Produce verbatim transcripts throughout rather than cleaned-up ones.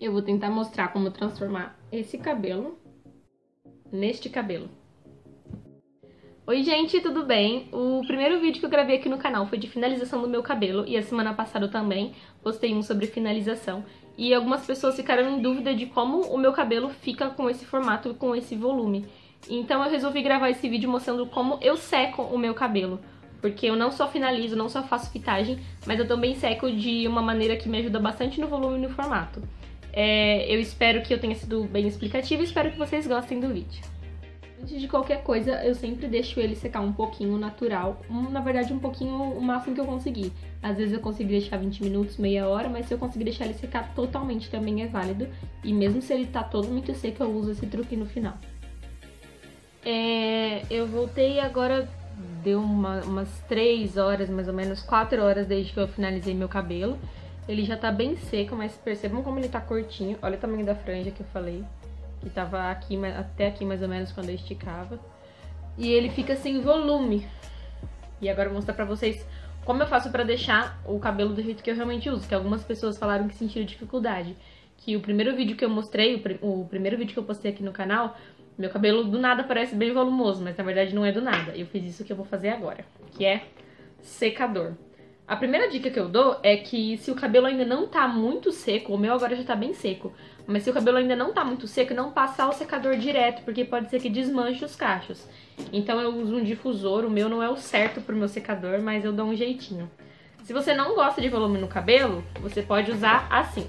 Eu vou tentar mostrar como transformar esse cabelo neste cabelo. Oi gente, tudo bem? O primeiro vídeo que eu gravei aqui no canal foi de finalização do meu cabelo e a semana passada eu também postei um sobre finalização. E algumas pessoas ficaram em dúvida de como o meu cabelo fica com esse formato e com esse volume. Então eu resolvi gravar esse vídeo mostrando como eu seco o meu cabelo. Porque eu não só finalizo, não só faço fitagem, mas eu também seco de uma maneira que me ajuda bastante no volume e no formato. É, eu espero que eu tenha sido bem explicativo e espero que vocês gostem do vídeo. Antes de qualquer coisa, eu sempre deixo ele secar um pouquinho natural, um, na verdade um pouquinho o máximo que eu conseguir. Às vezes eu consigo deixar vinte minutos, meia hora, mas se eu conseguir deixar ele secar totalmente também é válido. E mesmo se ele tá todo muito seco, eu uso esse truque no final. É, eu voltei agora, deu uma, umas três horas, mais ou menos quatro horas desde que eu finalizei meu cabelo. Ele já tá bem seco, mas percebam como ele tá curtinho. Olha o tamanho da franja que eu falei, que tava aqui, até aqui mais ou menos quando eu esticava. E ele fica sem volume. E agora eu vou mostrar pra vocês como eu faço pra deixar o cabelo do jeito que eu realmente uso, que algumas pessoas falaram que sentiram dificuldade. Que o primeiro vídeo que eu mostrei, o, pr o primeiro vídeo que eu postei aqui no canal, meu cabelo do nada parece bem volumoso, mas na verdade não é do nada. Eu fiz isso que eu vou fazer agora, que é secador. A primeira dica que eu dou é que se o cabelo ainda não tá muito seco, o meu agora já tá bem seco, mas se o cabelo ainda não tá muito seco, não passar o secador direto, porque pode ser que desmanche os cachos. Então eu uso um difusor, o meu não é o certo pro meu secador, mas eu dou um jeitinho. Se você não gosta de volume no cabelo, você pode usar assim.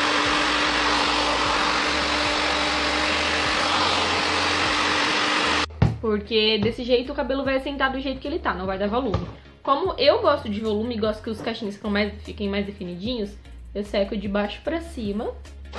Porque desse jeito o cabelo vai assentar do jeito que ele tá, não vai dar volume. Como eu gosto de volume e gosto que os cachinhos fiquem mais, fiquem mais definidinhos, eu seco de baixo pra cima.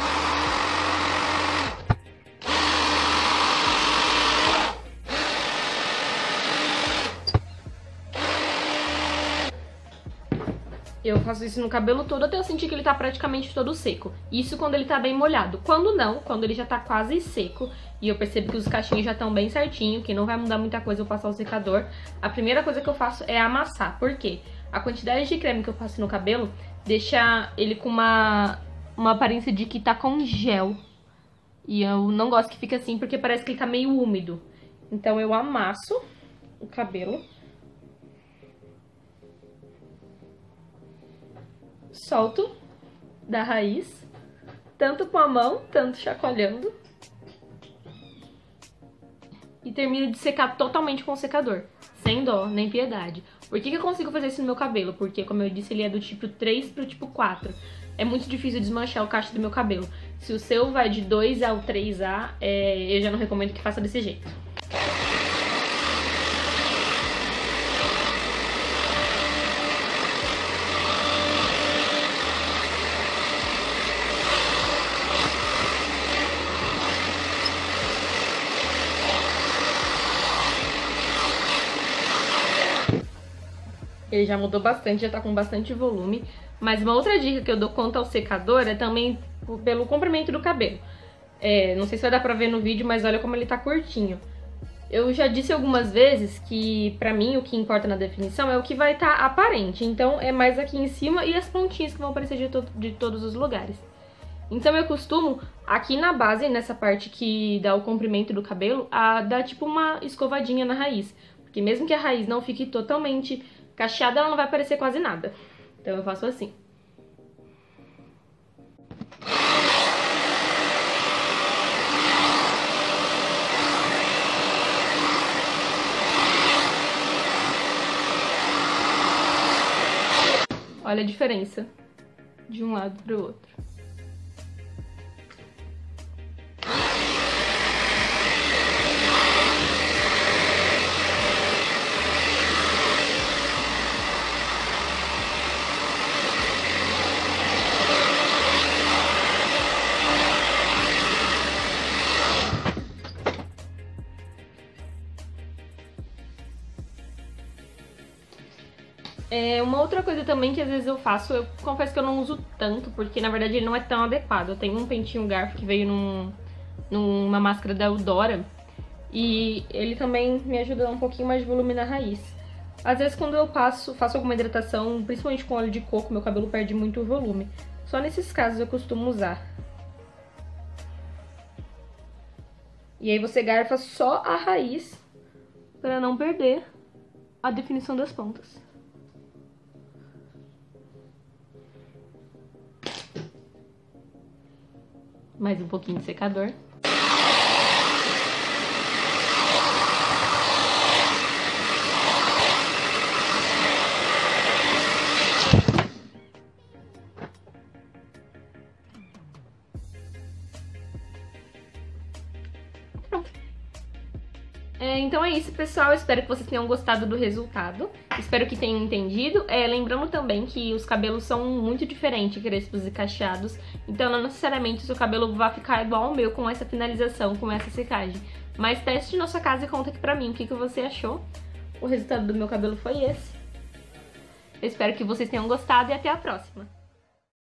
Eu faço isso no cabelo todo até eu sentir que ele tá praticamente todo seco. Isso quando ele tá bem molhado. Quando não, quando ele já tá quase seco e eu percebo que os cachinhos já estão bem certinho, que não vai mudar muita coisa eu passar o secador, a primeira coisa que eu faço é amassar. Por quê? A quantidade de creme que eu passo no cabelo deixa ele com uma, uma aparência de que tá com gel. E eu não gosto que fique assim porque parece que ele tá meio úmido. Então eu amasso o cabelo. Solto da raiz, tanto com a mão, tanto chacoalhando. E termino de secar totalmente com o secador, sem dó, nem piedade. Por que que eu consigo fazer isso no meu cabelo? Porque, como eu disse, ele é do tipo três pro tipo quatro. É muito difícil desmanchar o cacho do meu cabelo. Se o seu vai de dois ao três A, é, eu já não recomendo que faça desse jeito. Ele já mudou bastante, já tá com bastante volume. Mas uma outra dica que eu dou quanto ao secador é também pelo comprimento do cabelo. É, não sei se vai dar pra ver no vídeo, mas olha como ele tá curtinho. Eu já disse algumas vezes que, pra mim, o que importa na definição é o que vai estar aparente. Então, é mais aqui em cima e as pontinhas que vão aparecer de, to de todos os lugares. Então, eu costumo, aqui na base, nessa parte que dá o comprimento do cabelo, a dar tipo uma escovadinha na raiz. Porque mesmo que a raiz não fique totalmente cacheada, ela não vai aparecer quase nada. Então eu faço assim. Olha a diferença de um lado para o outro. É, uma outra coisa também que às vezes eu faço, eu confesso que eu não uso tanto, porque na verdade ele não é tão adequado. Eu tenho um pentinho garfo que veio num, numa máscara da Eudora e ele também me ajuda a dar um pouquinho mais de volume na raiz. Às vezes quando eu passo, faço alguma hidratação, principalmente com óleo de coco, meu cabelo perde muito volume. Só nesses casos eu costumo usar. E aí você garfa só a raiz para não perder a definição das pontas. Mais um pouquinho de secador. Pronto. É, então é isso, pessoal. Espero que vocês tenham gostado do resultado. Espero que tenham entendido. É, lembrando também que os cabelos são muito diferentes, crespos e cacheados. Então não necessariamente o seu cabelo vai ficar igual ao meu com essa finalização, com essa secagem. Mas teste na sua casa e conta aqui pra mim o que, que você achou. O resultado do meu cabelo foi esse. Eu espero que vocês tenham gostado e até a próxima.